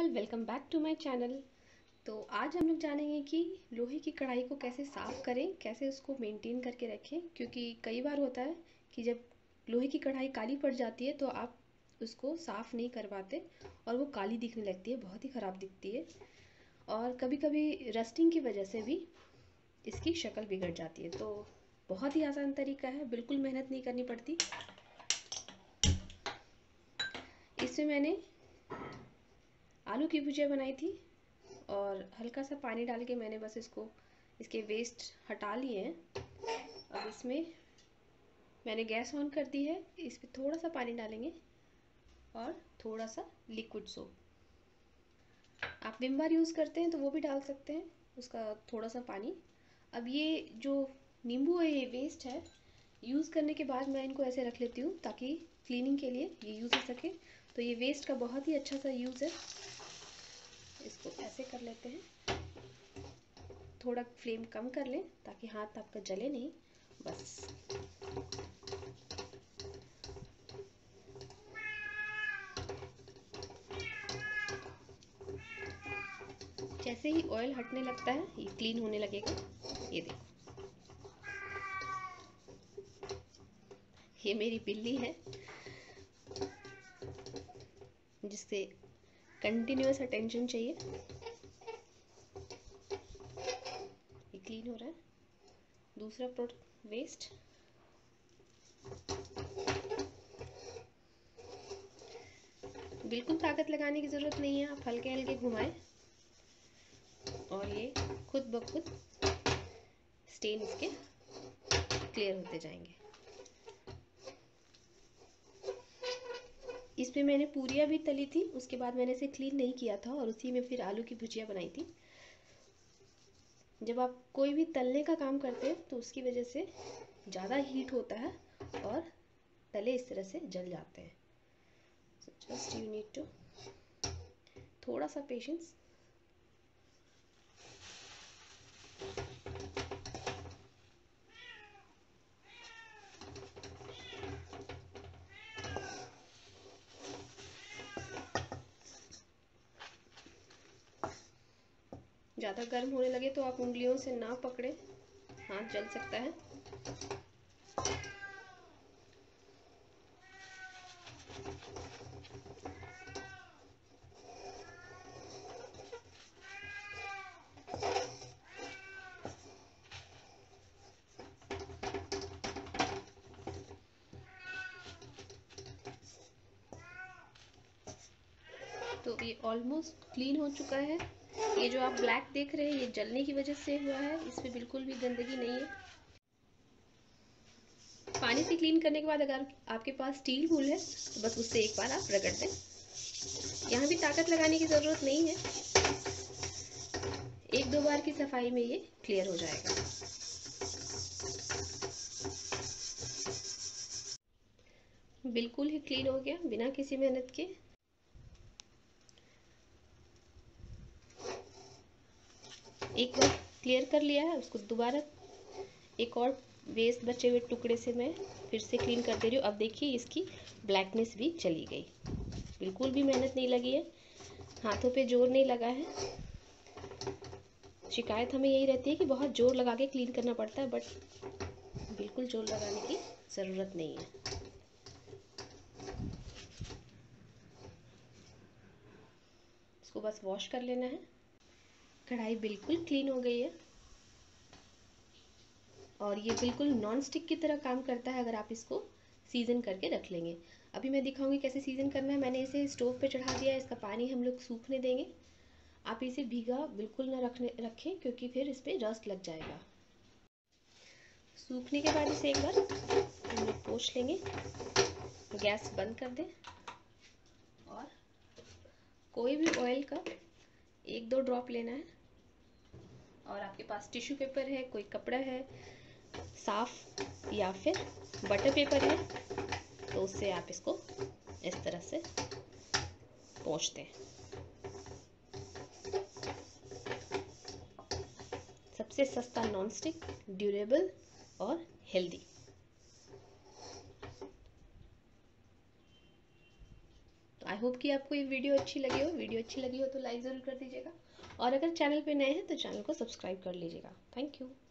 Welcome back to my channel. तो आज हम लोग जानेंगे कि लोहे की कढ़ाई को कैसे साफ़ करें, कैसे उसको मेंटेन करके रखें। क्योंकि कई बार होता है कि जब लोहे की कढ़ाई काली पड़ जाती है तो आप उसको साफ़ नहीं कर पाते और वो काली दिखने लगती है, बहुत ही ख़राब दिखती है। और कभी कभी रस्टिंग की वजह से भी इसकी शक्ल बिगड़ जाती है। तो बहुत ही आसान तरीका है, बिल्कुल मेहनत नहीं करनी पड़ती। इसमें मैंने आलू की भुजिया बनाई थी और हल्का सा पानी डाल के मैंने बस इसके वेस्ट हटा लिए हैं। अब इसमें मैंने गैस ऑन कर दी है, इस पर थोड़ा सा पानी डालेंगे और थोड़ा सा लिक्विड सोप। आप विम बार यूज़ करते हैं तो वो भी डाल सकते हैं, उसका थोड़ा सा पानी। अब ये जो नींबू है ये वेस्ट है, यूज़ करने के बाद मैं इनको ऐसे रख लेती हूँ ताकि क्लीनिंग के लिए ये यूज़ हो सके। तो ये वेस्ट का बहुत ही अच्छा सा यूज़ है। इसको ऐसे कर लेते हैं, थोड़ा फ्लेम कम कर लें ताकि हाथ आपका जले नहीं। बस जैसे ही ऑयल हटने लगता है ये क्लीन होने लगेगा। ये देखो, ये मेरी बिल्ली है जिससे कंटिन्यूअस अटेंशन चाहिए। ये क्लीन हो रहा है। दूसरा प्रोडक्ट वेस्ट, बिल्कुल ताकत लगाने की ज़रूरत नहीं है, आप हल्के हल्के घुमाएं और ये खुद ब खुद स्टेन इसके क्लियर होते जाएंगे। इसमें मैंने पूरियाँ भी तली थी, उसके बाद मैंने इसे क्लीन नहीं किया था और उसी में फिर आलू की भुजिया बनाई थी। जब आप कोई भी तलने का काम करते हैं तो उसकी वजह से ज़्यादा हीट होता है और तले इस तरह से जल जाते हैं। So just you need to थोड़ा सा पेशेंस। ज़्यादा गर्म होने लगे तो आप उंगलियों से ना पकड़े, हाथ जल सकता है। तो ये ऑलमोस्ट क्लीन हो चुका है। ये जो आप ब्लैक देख रहे हैं ये जलने की वजह से हुआ है, इसमें बिल्कुल भी गंदगी नहीं है। पानी से क्लीन करने के बाद अगर आपके पास स्टील वूल है तो बस उससे एक बार आप रगड़ दें। यहाँ भी ताकत लगाने की ज़रूरत नहीं है, एक दो बार की सफाई में ये क्लियर हो जाएगा। बिल्कुल ही क्लीन हो गया बिना किसी मेहनत के। एक बार क्लियर कर लिया है, उसको दोबारा एक और वेस्ट बचे हुए टुकड़े से मैं फिर से क्लीन कर दे रही हूँ। अब देखिए इसकी ब्लैकनेस भी चली गई, बिल्कुल भी मेहनत नहीं लगी है, हाथों पे जोर नहीं लगा है। शिकायत हमें यही रहती है कि बहुत जोर लगा के क्लीन करना पड़ता है, बट बिल्कुल जोर लगाने की ज़रूरत नहीं है। इसको बस वॉश कर लेना है। कढ़ाई बिल्कुल क्लीन हो गई है और ये बिल्कुल नॉन स्टिक की तरह काम करता है अगर आप इसको सीजन करके रख लेंगे। अभी मैं दिखाऊंगी कैसे सीजन करना है। मैंने इसे स्टोव पे चढ़ा दिया है, इसका पानी हम लोग सूखने देंगे। आप इसे भीगा बिल्कुल ना रखें क्योंकि फिर इस पर रस्ट लग जाएगा। सूखने के बाद इसे एक बार हम लोग पोंछ लेंगे। गैस बंद कर दें और कोई भी ऑयल का एक दो ड्रॉप लेना है और आपके पास टिश्यू पेपर है, कोई कपड़ा है साफ या फिर बटर पेपर है तो उससे आप इसको इस तरह से पोंछ दें। सबसे सस्ता नॉन स्टिक, ड्यूरेबल और हेल्दी। तो आई होप कि आपको ये वीडियो अच्छी लगी हो। वीडियो अच्छी लगी हो तो लाइक ज़रूर कर दीजिएगा, और अगर चैनल पे नए हैं तो चैनल को सब्सक्राइब कर लीजिएगा। Thank you.